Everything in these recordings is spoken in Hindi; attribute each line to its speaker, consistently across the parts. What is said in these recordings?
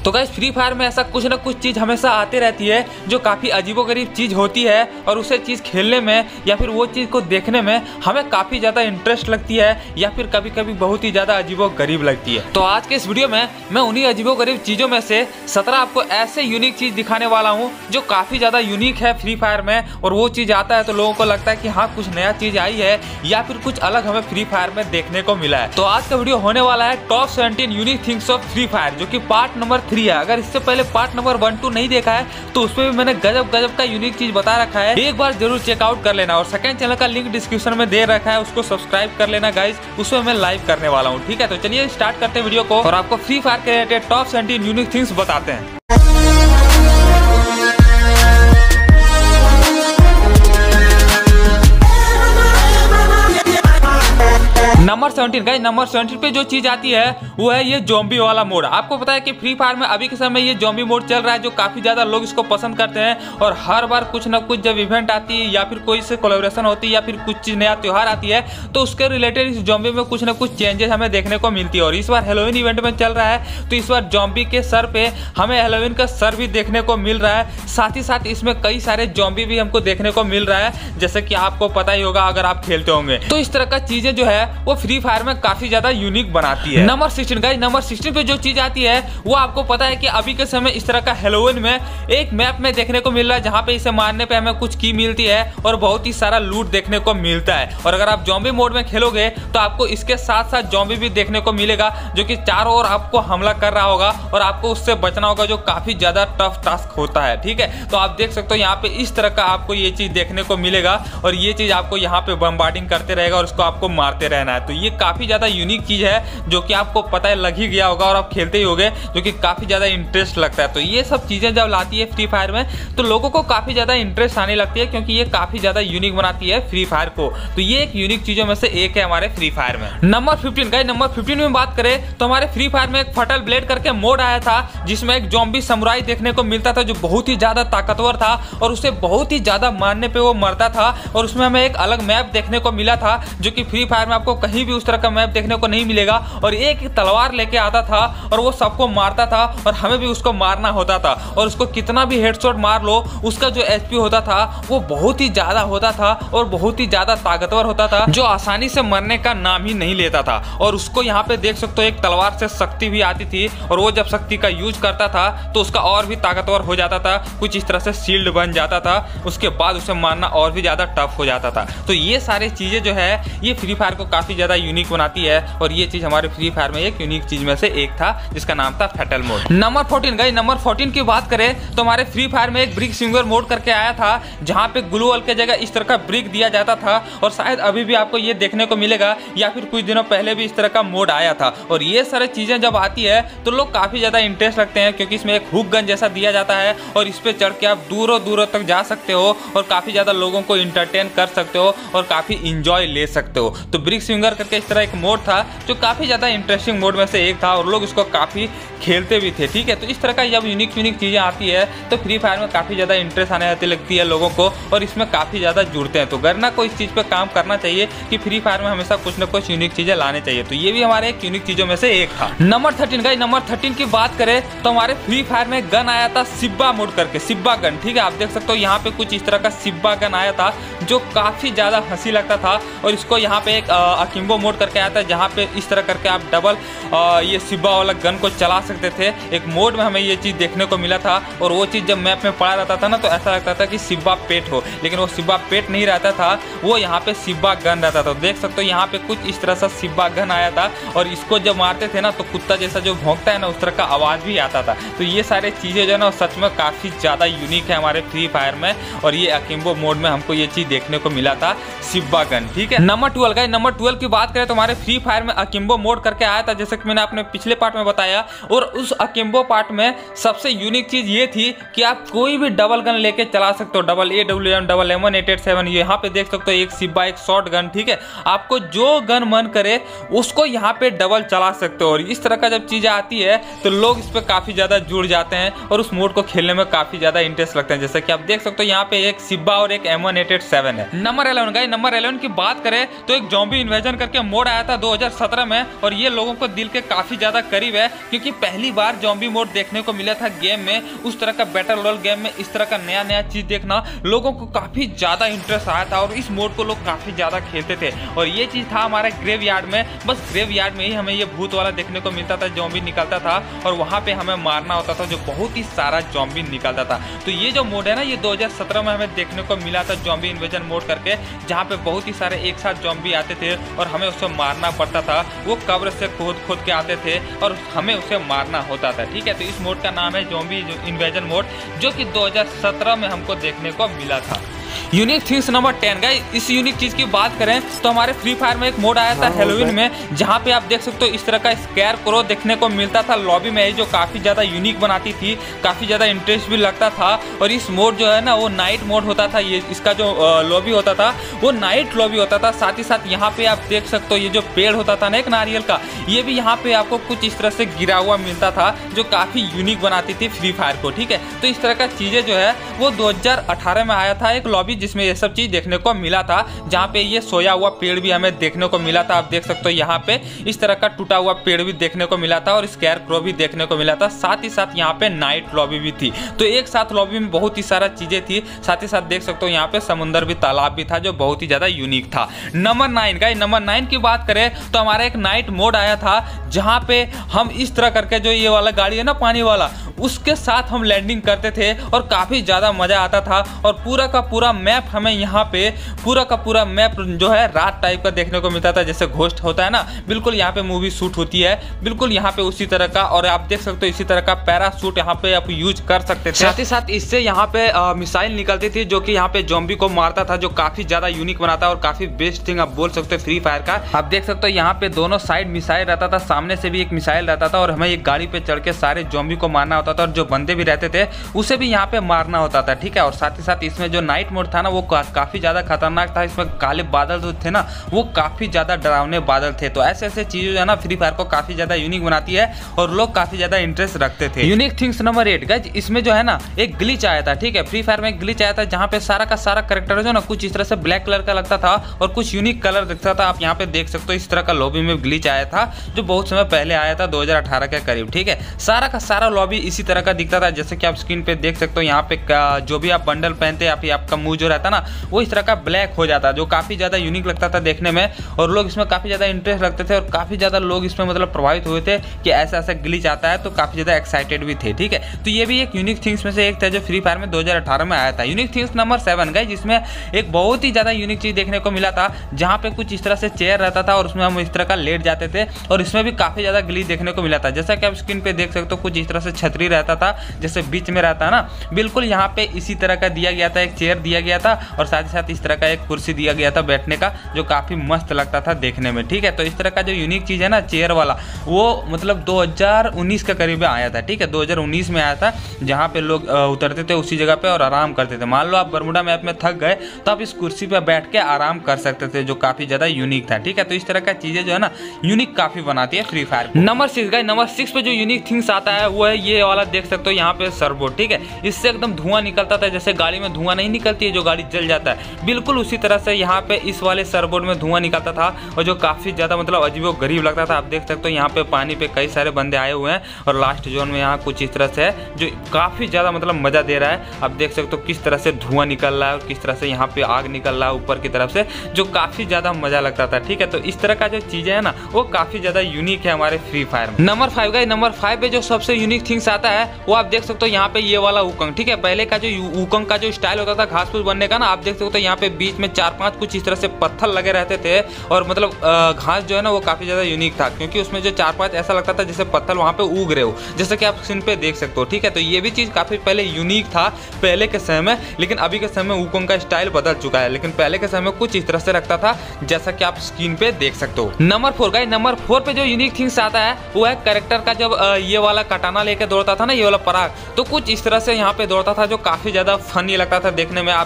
Speaker 1: तो गाइस फ्री फायर में ऐसा कुछ ना कुछ चीज हमेशा आती रहती है जो काफी अजीबोगरीब चीज होती है और उसे चीज खेलने में या फिर वो चीज को देखने में हमें काफी ज्यादा इंटरेस्ट लगती है या फिर कभी कभी बहुत ही ज्यादा अजीबोगरीब लगती है। तो आज के इस वीडियो में मैं उन्हीं अजीबोगरीब चीजों में से 17 आपको ऐसे यूनिक चीज दिखाने वाला हूँ जो काफी ज्यादा यूनिक है फ्री फायर में, और वो चीज आता है तो लोगों को लगता है कि हाँ कुछ नया चीज आई है या फिर कुछ अलग हमें फ्री फायर में देखने को मिला है। तो आज का वीडियो होने वाला है top 17 unique things of free fire, जो कि पार्ट नंबर 3 है। अगर इससे पहले पार्ट नंबर 1, 2 नहीं देखा है तो उसमें भी मैंने गजब गजब का यूनिक चीज बता रखा है, एक बार जरूर चेकआउट कर लेना। और सेकंड चैनल का लिंक डिस्क्रिप्शन में दे रखा है, उसको सब्सक्राइब कर लेना गाइस, उसमें मैं लाइव करने वाला हूँ। ठीक है, तो चलिए स्टार्ट करते हैं वीडियो को और आपको फ्री फायर के रिलेटेड टॉप 17 यूनिक थिंग्स बताते हैं। नंबर 17 गाइस, नंबर 17 पे जो चीज आती है वो है ये ज़ॉम्बी वाला मोड। आपको पता है कि फ्री फायर में अभी के समय ये ज़ॉम्बी मोड चल रहा है जो काफी ज्यादा लोग इसको पसंद करते हैं, और हर बार कुछ ना कुछ जब इवेंट आती है या फिर कोई से कोलैबोरेशन होती है या फिर कुछ चीज नया त्योहार आती है तो उसके रिलेटेड इस ज़ॉम्बी में कुछ ना कुछ चेंजेस हमें देखने को मिलती है। और इस बार हैलोवीन इवेंट में चल रहा है तो इस बार ज़ॉम्बी के सर पे हमें हैलोवीन का सर भी देखने को मिल रहा है, साथ ही साथ इसमें कई सारे ज़ॉम्बी भी हमको देखने को मिल रहा है, जैसे कि आपको पता ही होगा अगर आप खेलते होंगे। तो इस तरह का चीजें जो है वो फ्री फायर में काफी ज्यादा यूनिक बनाती है। नंबर 16 गाइस, नंबर 16 पे जो चीज आती है वो आपको पता है कि अभी के समय इस तरह का हैलोवीन में एक मैप में देखने को मिल रहा है जहां पे इसे मारने पे हमें कुछ की मिलती है और बहुत ही सारा लूट देखने को मिलता है। और अगर आप ज़ॉम्बी मोड में खेलोगे तो आपको इसके साथ साथ ज़ॉम्बी भी देखने को मिलेगा जो कि चारों ओर आपको हमला कर रहा होगा और आपको उससे बचना होगा, जो काफी ज्यादा टफ टास्क होता है। ठीक है, तो आप देख सकते हो यहाँ पे इस तरह का आपको ये चीज देखने को मिलेगा और ये चीज आपको यहाँ पे बम्बार्डिंग करते रहेगा और उसको आपको मारते रहना है। तो ये काफी ज्यादा यूनिक चीज है जो कि आपको पता है लग ही गया होगा और आप खेलते ही होगे, जो कि काफी ज्यादा इंटरेस्ट लगता है। तो ये सब चीजें जब लाती है फ्री फायर में तो लोगों को काफी ज्यादा इंटरेस्ट आने लगती है क्योंकि ये काफी ज्यादा यूनिक बनाती है फ्री फायर को। तो ये एक यूनिक चीजों में से एक है हमारे फ्री फायर में। नंबर 15 गाइस, नंबर 15 में बात करें तो हमारे फ्री फायर में एक फटल ब्लेड करके मोड आया था जिसमें एक ज़ॉम्बी समुराई देखने को मिलता था जो बहुत ही ज्यादा ताकतवर था और उसे बहुत ही ज्यादा मारने पे वो मरता था। और उसमें हमें एक अलग मैप देखने को मिला था जो कि फ्री फायर में आपको कहीं भी उस तरह का मैप देखने को नहीं मिलेगा। और एक तलवार लेके आता था और वो सबको मारता था और हमें भी उसको मारना होता था, और उसको कितना भी हेडशॉट मार लो उसका जो एचपी होता था वो बहुत ही ज्यादा होता था और बहुत ही ज्यादा ताकतवर होता था, जो आसानी से मरने का नाम ही नहीं लेता था। और उसको यहाँ पे देख सकते हो एक तलवार से शक्ति भी आती थी और वो जब शक्ति का यूज करता था तो उसका और भी ताकतवर हो जाता था, कुछ इस तरह से शील्ड बन जाता था, उसके बाद उसे मारना और भी ज्यादा टफ हो जाता था। तो ये सारी चीजें जो है ये फ्री फायर को काफी ज्यादा यूनिक बनाती है और ये चीज हमारे फ्री फायर में एक यूनिक चीज में से एक था जिसका नाम था fatal mode. Number 14 guys, number 14 की बात करें तो हमारे फ्री फायर में एक ब्रिक स्विंगर मोड करके आया था जहां पे ग्लू वॉल के जगह इस तरह का ब्रिक दिया जाता था, और शायद अभी भी आपको ये देखने को मिलेगा या फिर कुछ दिनों पहले भी इस तरह का मोड आया था। और ये सारी चीजें जब आती है तो लोग काफी ज्यादा इंटरेस्ट रखते हैं क्योंकि इसमें एक हुक गन जैसा दिया जाता है और इस पे चढ़ के आप दूरों दूरों तक जा सकते हो और काफी ज्यादा लोगों को इंटरटेन कर सकते हो और काफी इंजॉय ले सकते हो। तो ब्रिक स्विंगर करके इस तरह एक मोड था जो काफी ज्यादा इंटरेस्टिंग मोड में से एक था और लोग इसको काफी खेलते भी थे। ठीक है, तो इस तरह का जब यूनिक चीजें आती है तो फ्री फायर में काफी ज्यादा इंटरेस्ट आने आती लगती है लोगों को और इसमें काफी ज्यादा जुड़ते हैं। तो गरना को इस चीज पे काम करना चाहिए कि फ्री फायर में हमेशा कुछ ना कुछ यूनिक चीजें लाने चाहिए। तो ये भी हमारे एक यूनिक चीजों में से एक था। नंबर 13 गाइस, नंबर 13 की बात करें तो हमारे फ्री फायर में गन आया था सिब्बा मोड करके, सिब्बा गन। ठीक है, आप देख सकते हो यहाँ पे कुछ इस तरह का सिब्बा गन आया था जो काफी ज्यादा हंसी लगता था। और इसको यहाँ पे एक अकिम्बो मोड करके आया था जहाँ पे इस तरह करके आप डबल ये सिब्बा वाला गन को चला सकते थे। एक मोड में हमें ये चीज देखने को मिला था और वो चीज जब मैप में पड़ा रहता था ना तो ऐसा लगता था कि सिब्बा पेट हो, लेकिन वो सिब्बा पेट नहीं रहता था, वो यहाँ पे सिब्बा गन रहता था। देख सकते हो यहाँ पे कुछ इस तरह से सिब्बा गन आया था और इसको जब मारते थे ना तो कुत्ता जैसा जो भौंकता है ना उस तरह का आवाज भी आता था। तो ये सारे चीजें जो है ना सच में काफी ज्यादा यूनिक है हमारे फ्री फायर में और ये अकिम्बो मोड में हमको ये चीज देखने को मिला था, सिब्बा गन। ठीक है, नंबर 12 गाइस, नंबर 12 की बात करें तो हमारे फ्री फायर में अकिम्बो मोड करके आया था जैसे कि मैंने अपने पिछले पार्ट में बताया। और उस अकिम्बो पार्ट में सबसे यूनिक चीज ये थी कि आप कोई भी डबल गन लेके चला सकते हो, डबल AWM, डबल M1 887। यहाँ पे देख सकते हो एक सिब्बा, एक शॉर्ट गन। ठीक है, आपको जो गन मन करे उसको यहाँ पे डबल चला सकते हो। और इस तरह का जब चीजें आती है तो लोग इस पे काफी ज्यादा जुड़ जाते हैं और उस मोड को खेलने में काफी ज्यादा इंटरेस्ट लगता है। जैसे कि आप देख सकते हो यहाँ पे एक सिब्बा और एक M1 887 है। नंबर 11 गाइस, नंबर 11 की बात करें तो एक ज़ॉम्बी इन्वेजन करके मोड आया था 2017 में और ये लोगों को दिल के काफी ज्यादा करीब है, क्योंकि पहली बार ज़ॉम्बी मोड देखने को मिला था गेम में। उस तरह का बैटल रॉयल गेम में इस तरह का नया नया चीज देखना लोगों को काफी ज्यादा इंटरेस्ट आया था और इस मोड को लोग काफी ज्यादा खेलते थे। और ये चीज था हमारे ग्रेवयार्ड में, बस ग्रेवयार्ड में ही हमें ये भूत वाला देखने को मिलता था, ज़ॉम्बी निकलता था और वहां पे हमें मारना होता था, जो बहुत ही सारा ज़ॉम्बी निकलता था। तो ये जो मोड है ना, ये 2017 में हमें देखने को मिला था, ज़ॉम्बी इन्वेजन मोड करके, जहाँ पे बहुत ही सारे एक साथ ज़ॉम्बी आते थे और हमें उसे मारना पड़ता था। वो कब्र से खोद के आते थे और हमें उसे मारना होता था। ठीक है, तो इस मोड का नाम है ज़ॉम्बी इन्वेजन मोड, जो कि 2017 में हमको देखने को मिला था। यूनिक थिंग्स नंबर 10 गाइस, इस यूनिक चीज की बात करें तो हमारे फ्री फायर में एक मोड आया था हैलोवीन में, जहां पे आप देख सकते हो इस तरह का स्केयर क्रो देखने को मिलता था लॉबी में, जो काफी ज्यादा यूनिक बनाती थी, काफी ज्यादा इंटरेस्ट भी लगता था। और इस मोड जो है ना, वो नाइट मोड होता था। ये इसका जो लॉबी होता था वो नाइट लॉबी होता था। साथ ही साथ यहाँ पे आप देख सकते हो ये जो पेड़ होता था ना एक नारियल का, ये भी यहाँ पे आपको कुछ इस तरह से गिरा हुआ मिलता था, जो काफी यूनिक बनाती थी फ्री फायर को। ठीक है, तो इस तरह का चीजें जो है वो 2018 में आया था एक लॉबी, जिसमें ये सब चीज देखने को मिला था, जहाँ पे ये सोया हुआ पेड़ भी हमें देखने को मिला था। आप देख सकते हो यहाँ पे इस तरह का टूटा हुआ पेड़ भी देखने को मिला था और स्केयर क्रो भी देखने को मिला था। साथ ही साथ यहाँ पे नाइट लॉबी भी थी। तो एक साथ लॉबी में बहुत ही सारा चीजें थी। साथ ही साथ देख सकते हो यहाँ पे समुंदर भी, तालाब भी था, जो बहुत ही ज्यादा यूनिक था। नंबर 9 गाइस, नंबर 9 की बात करें तो हमारा एक नाइट मोड आया था, जहाँ पे हम इस तरह करके, जो ये वाला गाड़ी है ना पानी वाला, उसके साथ हम लैंडिंग करते थे और काफी ज्यादा मजा आता था। और पूरा का पूरा मैप हमें यहाँ पे, पूरा का पूरा मैप जो है रात टाइप का देखने को मिलता था, जैसे घोस्ट होता है ना, बिल्कुल यहाँ पे मूवी शूट होती है, बिल्कुल यहाँ पे उसी तरह का। और आप देख सकते हो इसी तरह का पैराशूट यहाँ पे आप यूज कर सकते थे। साथ ही साथ इससे यहाँ पे मिसाइल निकलती थी, जो कि यहाँ पे ज़ॉम्बी को मारता था, जो काफी ज्यादा यूनिक बनाता और काफी बेस्ट थिंग आप बोल सकते हो फ्री फायर का। आप देख सकते हो यहाँ पे दोनों साइड मिसाइल रहता था, सामने से भी एक मिसाइल रहता था और हमें एक गाड़ी पे चढ़ के सारे ज़ॉम्बी को मारना होता था, और जो बंदे भी रहते थे उसे भी यहाँ पे मारना होता था। ठीक है, और साथ ही साथ इसमें जो नाइट मोड था ना, वो काफी ज्यादा खतरनाक था। इसमें काले बादल जो थे ना, वो काफी ज्यादा डरावने बादल थे। तो ऐसे ऐसे चीजें जो है ना, फ्री फायर को काफी ज्यादा यूनिक बनाती है और लोग काफी ज्यादा इंटरेस्ट रखते थे। यूनिक थिंग्स नंबर 8 गाइस, इसमें जो है ना एक ग्लिच आया था। ठीक है, फ्री फायर में एक ग्लिच आया था, जहाँ पे सारा का सारा कैरेक्टर जो ना कुछ इस तरह से ब्लैक कलर का लगता था और कुछ यूनिक कलर दिखता था। आप यहाँ पे देख सकते हो इस तरह का लॉबी में ग्लिच आया था, जो बहुत समय पहले आया था, 2018 के करीब। ठीक है, सारा का सारा लॉबी इसी तरह का दिखता था, जैसे कि आप स्क्रीन पे देख सकते हो। यहाँ पे जो भी आप बंडल पहनते हैं या फिर आपका मुंह जो रहता ना, वो इस तरह का ब्लैक हो जाता, जो काफी ज्यादा यूनिक लगता था देखने में, और लोग इसमें काफी ज्यादा इंटरेस्ट रखते थे और काफी ज्यादा लोग इसमें मतलब प्रभावित हुए थे कि ऐसा ऐसा ग्लिच आता है, तो काफी ज्यादा एक्साइटेड भी थे। ठीक है, तो ये भी एक यूनिक थिंग्स में से एक था, जो फ्री फायर में 2018 में आया था। यूनिक थिंग्स नंबर 7 गाइस, जिसमें एक बहुत ही ज्यादा यूनिक चीज देखने को मिला था, जहाँ पे कुछ इस तरह से चेयर रहता था और उसमें हम इस तरह का लेट जाते थे, और इसमें भी काफी ज्यादा ग्लिच देखने को मिला था। जैसा कि आप स्क्रीन पे देख सकते हो, कुछ इस तरह से छतरी रहता था, जैसे बीच में रहता है ना, बिल्कुल यहाँ पे इसी तरह का दिया गया था, एक चेयर दिया गया था और साथ ही साथ इस तरह का एक कुर्सी दिया गया था बैठने का, जो काफी मस्त लगता था देखने में। ठीक है, तो इस तरह का जो यूनिक चीज है ना चेयर वाला, वो मतलब 2019 के करीब आया था। ठीक है, 2019 में आया था, जहाँ पे लोग उतरते थे उसी जगह पे और आराम करते थे। मान लो आप बरमुडा मैप में थक गए तो आप इस कुर्सी पे बैठ के आराम कर सकते थे, जो काफी ज्यादा यूनिक था। ठीक है, तो इस तरह का चीजें जो है ना यूनिक काफी बनाती है free fire. Number 6 guys, number 6 पे जो यूनिक थिंग्स आता है वो है ये वाला, देख सकते हो यहाँ पे सर्वो। ठीक है, इससे एकदम धुआं निकलता था, जैसे गाड़ी में धुआं नहीं निकलती है जो गाड़ी जल जाता है, बिल्कुल उसी तरह से यहाँ पे इस वाले सर्वोड में धुआं निकलता था, और जो काफी ज्यादा मतलब अजीबो गरीब लगता था। आप देख सकते हो यहाँ पे पानी पे कई सारे बंदे आए हुए हैं और लास्ट जोन में यहाँ कुछ इस तरह से है, जो काफी ज्यादा मतलब मजा दे रहा है। आप देख सकते हो किस तरह से धुआं निकल रहा है और किस तरह से यहाँ पे आग निकल रहा है ऊपर की तरफ से, जो काफी ज्यादा मजा लगता था। ठीक है, तो इस तरह का जो चीजें है ना, वो काफी ज्यादा यूनिक है हमारे फ्री फायर में। नंबर 5 गाइस, नंबर 5 पे जो सबसे यूनिक थिंग्स आता है वो आप देख सकते हो यहाँ पे ये वाला उकंग। ठीक है, पहले का जो उकंग का जो स्टाइल होता था घास फूस बनने का ना, आप देख सकते हो यहाँ पे बीच में 4-5 कुछ इस तरह से पत्थर लगे रहते थे, और मतलब घास जो है ना वो काफी ज्यादा यूनिक था, क्योंकि उसमें जो 4-5 ऐसा लगता था जैसे पत्थर वहाँ पे उग रहे हो, जैसे कि आप स्क्रीन पे देख सकते हो। ठीक है, तो ये भी चीज काफी पहले यूनिक था पहले के समय में, लेकिन अभी के समय में उकंग का स्टाइल बदल चुका है, लेकिन पहले के समय में कुछ इस तरह से रखता था, जैसा कि आप स्क्रीन पे देख सकते हो। नंबर 4 गाइस, नंबर 4 पे जो यूनिक थिंग्स आता है वो है कैरेक्टर का, जब ये वाला कटाना लेके दौड़ता था ना, ये वाला पराग, तो कुछ इस तरह से यहाँ पे दौड़ता था, जो काफी ज्यादा फनी लगता था देखने में। आप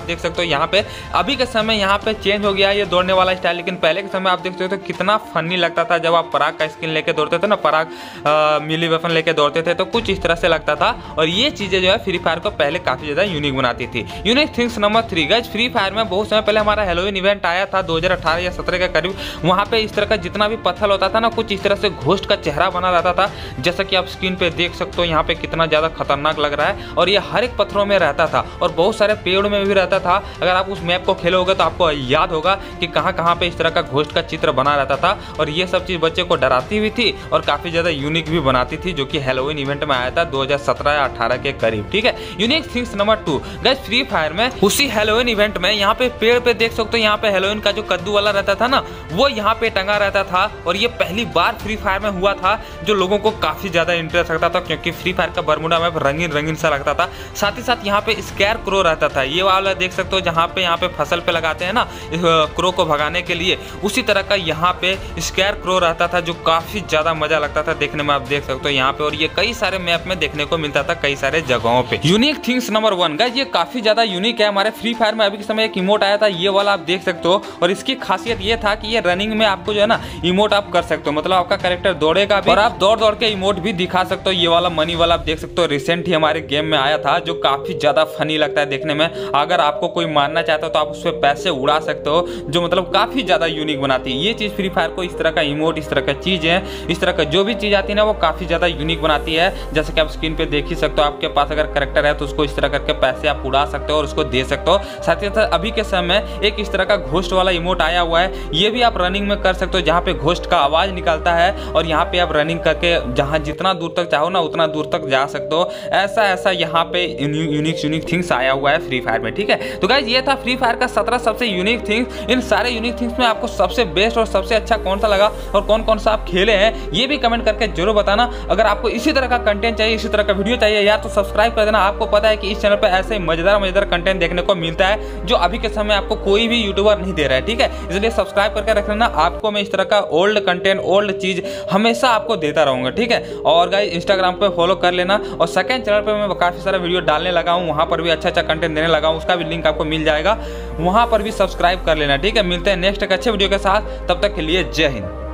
Speaker 1: आप देख सकते हो यहाँ पे अभी के समय यहाँ पे चेंज हो गया है ये दौड़ने वाला स्टाइल, लेकिन पहले के समय आप देख सकते हो कितना फनी लगता था जब आप पराग का स्किन लेके दौड़ते थे ना, पराग मिली वेपन लेके दौड़ते थे, तो कुछ इस तरह से लगता था। और ये चीजें जो है फ्री फायर को पहले काफी ज्यादा यूनिक बनाती थी। Unique things number 3 guys, free fire में बहुत समय पहले हमारा हैलोवीन इवेंट आया था 2018 या 17 के करीब। वहां पे इस तरह का जितना भी पत्थर होता था ना, कुछ इस तरह से घोस्ट का चेहरा बना रहता था, जैसा कि आप स्क्रीन पे देख सकते हो यहाँ पे कितना ज्यादा खतरनाक लग रहा है। और ये हर एक पत्थरों में रहता था और बहुत सारे पेड़ में भी रहता था। अगर आप उस मैप को खेलोगे तो आपको याद होगा कि कहाँ कहाँ पे इस तरह का घोस्ट का चित्र बना रहता था। और ये सब चीज बच्चे को डराती भी थी और काफी ज्यादा यूनिक भी बनाती थी, जो कि हैलोवीन इवेंट में आया था 2017 या 18 के करीब। ठीक है, unique things number 2 guys, free fire में उसी हैलोवीन इवेंट में यहाँ पे पेड़ पे देख सकते हो, यहाँ पे हैलोवीन का जो कद्दू वाला रहता था ना, वो यहाँ पे टंगा रहता था। और ये पहली बार फ्री फायर में हुआ था, जो लोगों को काफी ज्यादा इंटरेस्ट लगता था, क्योंकि फ्री फायर का बरमूडा मैप रंगीन रंगीन सा लगता था। साथ ही साथ यहाँ पे स्केयर क्रो रहता था, ये वाला देख सकते हो जहाँ पे यहाँ पे फसल पे लगाते हैं ना क्रो को भगाने के लिए, उसी तरह का यहाँ पे स्केयर क्रो रहता था, जो काफी ज्यादा मजा लगता था देखने में। आप देख सकते हो यहाँ पे, और ये कई सारे मैप में देखने को मिलता था, कई सारे जगहों पे। यूनिक थिंग्स नंबर 1 गाइस, ये काफी ज्यादा यूनिक है। हमारे फ्री फायर में अभी के समय एक इमोट आया था, ये वाला आप देख सकते हो, और इसकी खासियत ये था कि ये रनिंग में आपको जो है ना इमोट आप कर सकते हो, मतलब आपका कैरेक्टर दौड़ेगा भी और आप दौड़ दौड़ के इमोट भी दिखा सकते हो। ये वाला मनी वाला आप देख सकते हो, रिसेंट ही हमारे गेम में आया था, जो काफी ज्यादा फनी लगता है देखने में। अगर आपको कोई मारना चाहता हो तो आप उस पर पैसे उड़ा सकते हो, जो मतलब काफी ज्यादा यूनिक बनाती है ये चीज फ्री फायर को। इस तरह का इमोट, इस तरह का चीज है, इस तरह का जो भी चीज आती है ना, वो काफी ज्यादा यूनिक बनाती है। जैसे कि आप स्क्रीन पे देख ही सकते हो, आपके पास अगर कैरेक्टर है तो उसको इस तरह करके पैसे आप उड़ा सकते हो और उसको दे सकते हो। साथ ही साथ अभी के समय एक इस तरह का घोस्ट वाला इमोट आया हुआ है, ये भी आप रनिंग में कर सकते हो, जहाँ पे घोस्ट का आवाज निकलता है और यहाँ पे आप रनिंग करके जहाँ जितना दूर तक चाहो ना उतना दूर तक जा सकते हो। ऐसा यहाँ पे यूनिक थिंग्स आया हुआ है फ्री फायर में। ठीक है, तो गाइस ये था फ्री फायर का 17 सबसे यूनिक थिंग्स। इन सारे यूनिक थिंग्स में आपको सबसे बेस्ट और सबसे अच्छा कौन सा लगा और कौन कौन सा आप खेले हैं, ये भी कमेंट करके जरूर बताना। अगर आपको इसी तरह का कंटेंट चाहिए, इसी तरह का वीडियो चाहिए यार, तो सब्सक्राइब कर देना। आपको पता है कि इस चैनल पे ऐसे मजेदार कंटेंट देखने को मिलता है, जो अभी के समय आपको कोई भी यूट्यूबर नहीं दे रहा है। ठीक है, इसलिए सब्सक्राइब करके रख लेना। आपको मैं इस तरह का ओल्ड कंटेंट, ओल्ड चीज हमेशा आपको देता रहूंगा। ठीक है, और गाइस इंस्टाग्राम पे फॉलो कर लेना, और सेकंड चैनल पे मैं काफी सारा वीडियो डालने लगा हूँ, वहां पर भी अच्छा कंटेंट देने लगा हूँ, उसका भी लिंक आपको मिल जाएगा, वहां पर भी सब्सक्राइब कर लेना। ठीक है, मिलते हैं नेक्स्ट एक अच्छे वीडियो के साथ, तब तक के लिए जय हिंद।